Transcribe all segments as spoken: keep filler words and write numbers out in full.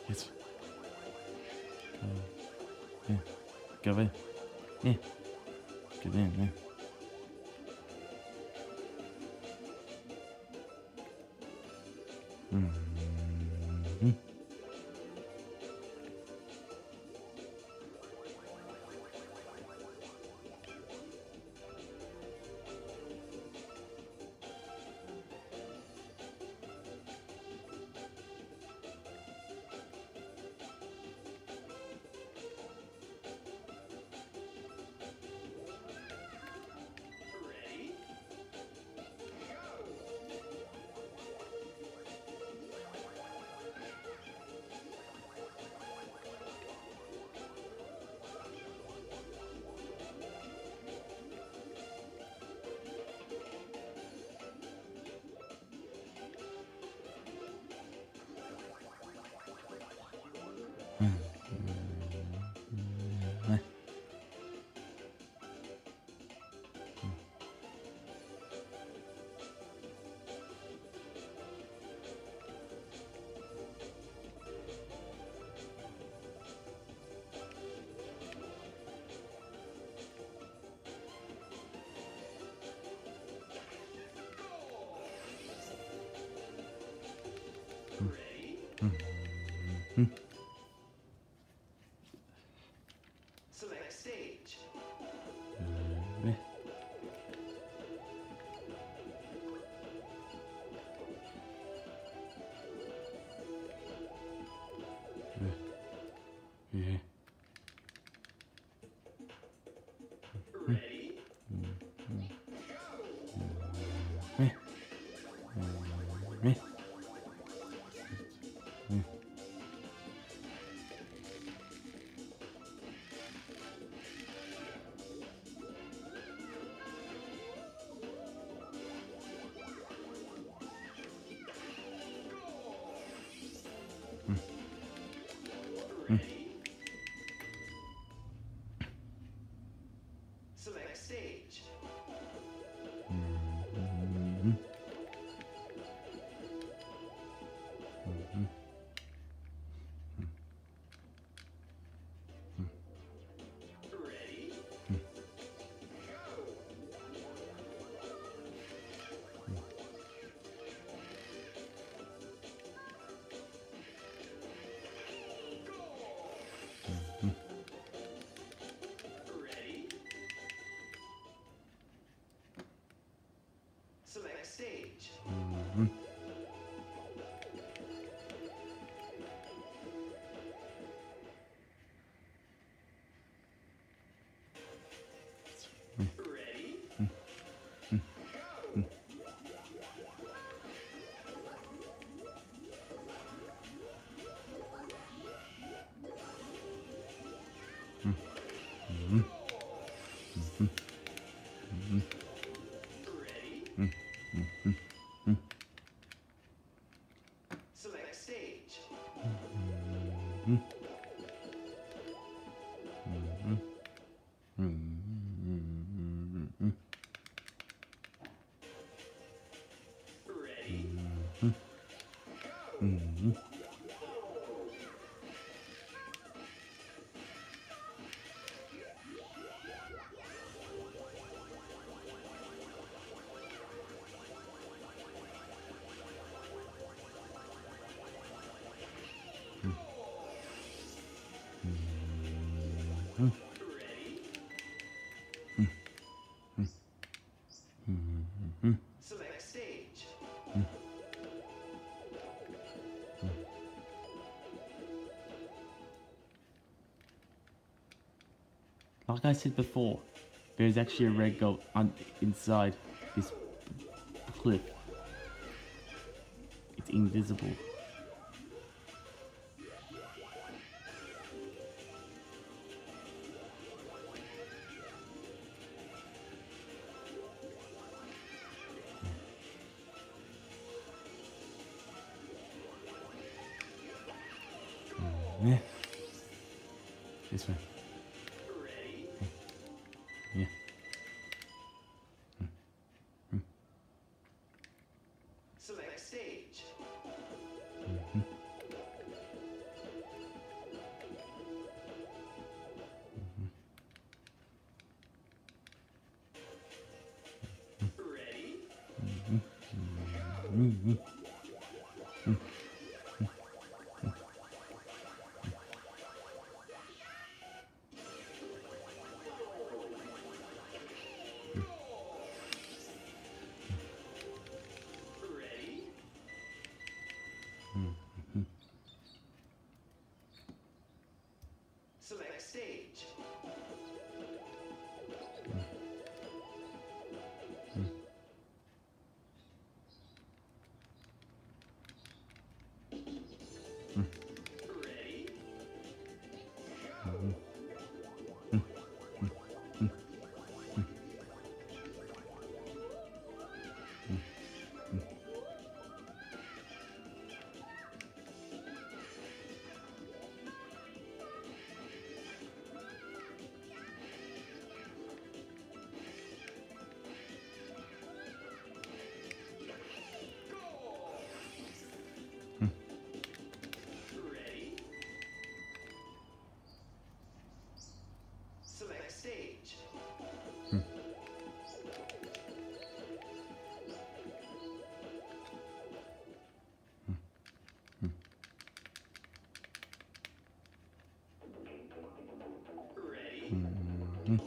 This way. Go. Yeah. Go in. Yeah. Get in there. Mm-hmm. Select stage. Yeah. Yeah. Ready? Yeah. Yeah. Ready? Select stage. Ready? Ready? Select stage. Ready? Ready? Select stage. Ready? Ready? Select stage. Like I said before, there's actually a red goat on inside this clip. It's invisible. Yeah. This way. Ready? Yeah. Select stage. Ready? Select stage. Ready? Ready? Select stage. Ready?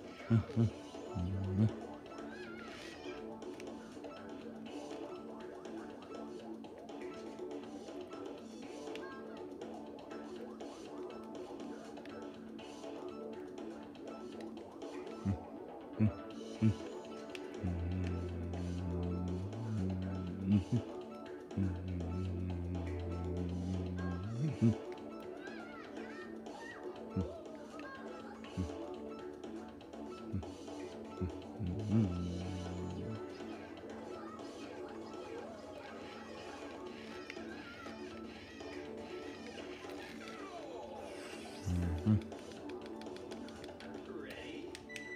Ready?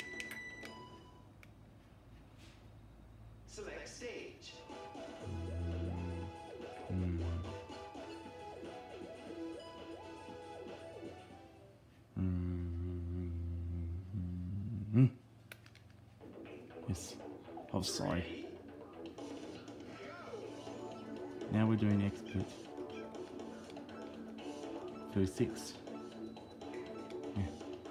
Select stage. Yes. Oh, sorry. Ready? Now we're doing expert. thirty-six. Yeah.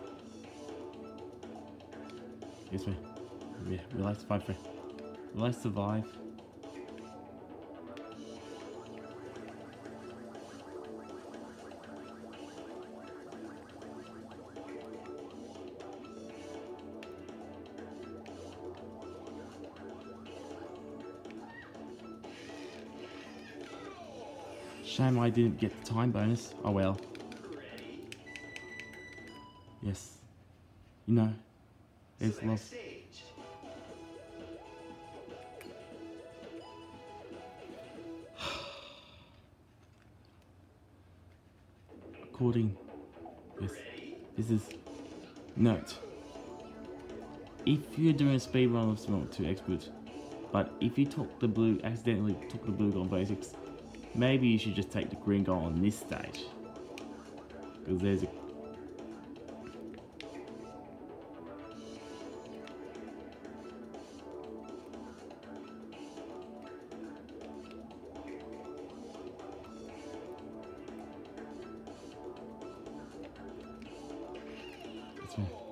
Yes, we. Yeah, we like to survive. For, we like to survive. Shame I didn't get the time bonus. Oh well. Ready? Yes. You know, there's Select lots. stage. According. Yes. Ready? This is. Note. If you're doing a speed run of Smelt to expert, but if you took the blue, accidentally took the blue goal on basics, maybe you should just take the green goal on this stage. Because there's a. That's right.